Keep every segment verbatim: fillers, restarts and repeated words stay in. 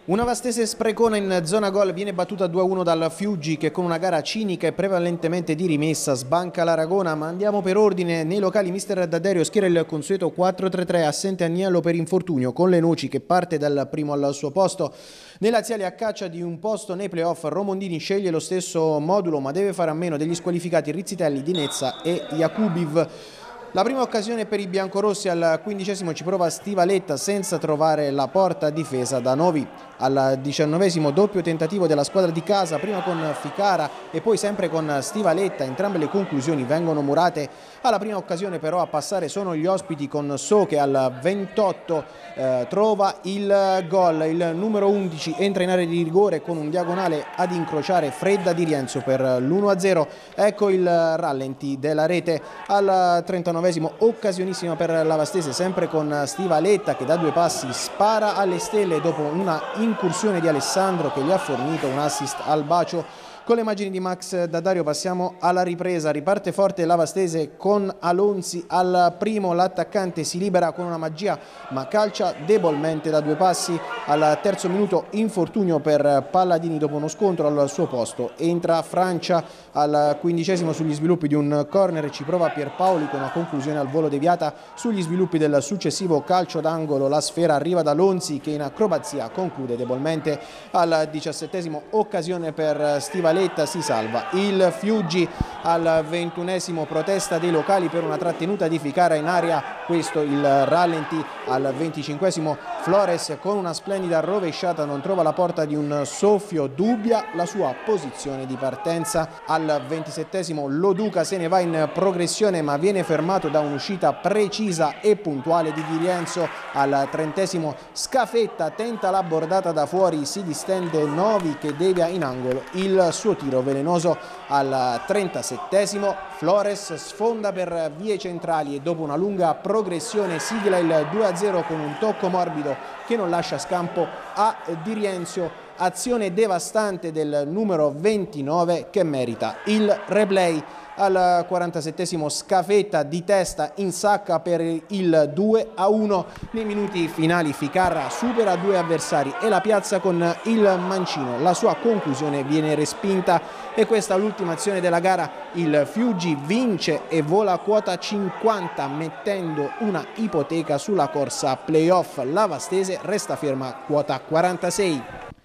Una Vastese sprecona in zona gol viene battuta due a uno dal Fiuggi che con una gara cinica e prevalentemente di rimessa sbanca l'Aragona, ma andiamo per ordine. Nei locali mister D'Adderio schiera il consueto quattro tre tre, assente Agnello per infortunio, con le Noci che parte dal primo al suo posto. Nei laziali a caccia di un posto nei playoff, Romondini sceglie lo stesso modulo ma deve fare a meno degli squalificati Rizzitelli, Dinezza e Jakubiv. La prima occasione per i biancorossi al quindicesimo ci prova Stivaletta senza trovare la porta difesa da Novi. Al diciannovesimo doppio tentativo della squadra di casa, prima con Ficara e poi sempre con Stivaletta, entrambe le conclusioni vengono murate. Alla prima occasione però a passare sono gli ospiti con So che al ventotto eh, trova il gol. Il numero undici entra in area di rigore con un diagonale ad incrociare Fredda di Rienzo per l'uno a zero. Ecco il rallenti della rete. Al trentanovesimo occasionissima per la Vastese, sempre con Stivaletta che da due passi spara alle stelle dopo una incursione di Alessandro che gli ha fornito un assist al bacio. Con le immagini di Max D'Addario passiamo alla ripresa, riparte forte la Vastese con Alonzi al primo, l'attaccante si libera con una magia ma calcia debolmente da due passi. Al terzo minuto infortunio per Palladini dopo uno scontro al suo posto, entra Francia al quindicesimo sugli sviluppi di un corner, ci prova Pierpaoli con una conclusione al volo deviata. Sugli sviluppi del successivo calcio d'angolo la sfera arriva da Alonzi che in acrobazia conclude debolmente. Al diciassettesimo occasione per Stivaletta, si salva il Fiuggi. Al ventunesimo protesta dei locali per una trattenuta di Ficara in aria, questo il rallenti. Al venticinquesimo Flores con una splendida rovesciata non trova la porta di un soffio, dubbia la sua posizione di partenza. Al ventisettesimo Loduca se ne va in progressione ma viene fermato da un'uscita precisa e puntuale di Di Rienzo. Al trentesimo Scafetta tenta la bordata da fuori, si distende Novi che devia in angolo il suo tiro velenoso. Al trentasettesimo Flores sfonda per vie centrali e dopo una lunga progressione sigla il due a zero con un tocco morbido che non lascia scampo a Di Rienzo. Azione devastante del numero ventinove che merita il replay. Al quarantasettesimo Scafetta di testa insacca per il due a uno. Nei minuti finali Ficarra supera due avversari e la piazza con il mancino. La sua conclusione viene respinta e questa è l'ultima azione della gara. Il Fiuggi vince e vola a quota cinquanta mettendo una ipoteca sulla corsa playoff. La Vastese resta ferma a quota quarantasei.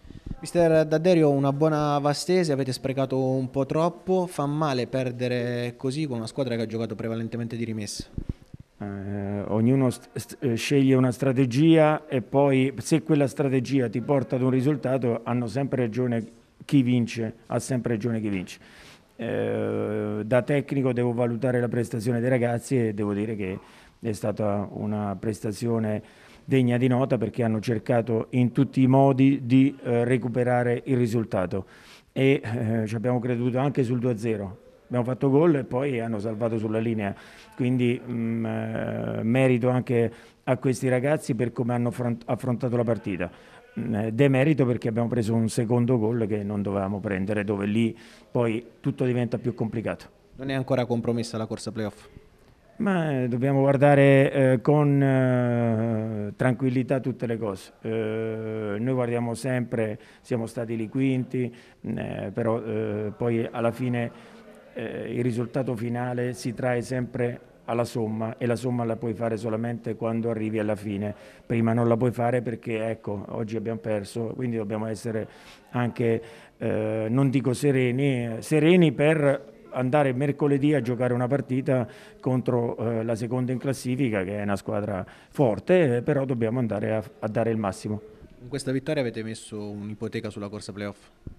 Mister D'Adderio, una buona Vastese, avete sprecato un po' troppo, fa male perdere così con una squadra che ha giocato prevalentemente di rimessa. Eh, ognuno sceglie una strategia e poi se quella strategia ti porta ad un risultato hanno sempre ragione chi vince, ha sempre ragione chi vince. Eh, da tecnico devo valutare la prestazione dei ragazzi e devo dire che è stata una prestazione degna di nota perché hanno cercato in tutti i modi di eh, recuperare il risultato e eh, ci abbiamo creduto anche sul due a zero. Abbiamo fatto gol e poi hanno salvato sulla linea, quindi mh, eh, merito anche a questi ragazzi per come hanno affrontato la partita. Mh, demerito perché abbiamo preso un secondo gol che non dovevamo prendere, dove lì poi tutto diventa più complicato. Non è ancora compromessa la corsa playoff? Ma eh, dobbiamo guardare eh, con eh, tranquillità tutte le cose. Eh, noi guardiamo sempre, siamo stati lì quinti, eh, però eh, poi alla fine eh, il risultato finale si trae sempre alla somma e la somma la puoi fare solamente quando arrivi alla fine. Prima non la puoi fare perché ecco, oggi abbiamo perso, quindi dobbiamo essere anche, eh, non dico sereni, sereni per andare mercoledì a giocare una partita contro eh, la seconda in classifica che è una squadra forte, eh, però dobbiamo andare a, a dare il massimo. In questa vittoria avete messo un'ipoteca sulla corsa playoff?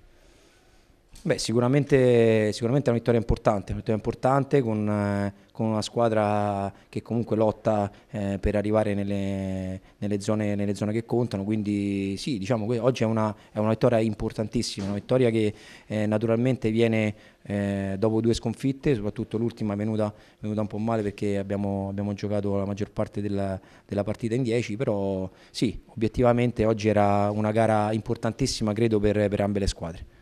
Beh, sicuramente, sicuramente è una vittoria importante, una vittoria importante con, eh, con una squadra che comunque lotta eh, per arrivare nelle, nelle, zone, nelle zone che contano, quindi sì, diciamo che oggi è una, è una vittoria importantissima, una vittoria che eh, naturalmente viene eh, dopo due sconfitte, soprattutto l'ultima è venuta, è venuta un po' male perché abbiamo, abbiamo giocato la maggior parte della, della partita in dieci, però sì, obiettivamente oggi era una gara importantissima credo per, per ambe le squadre.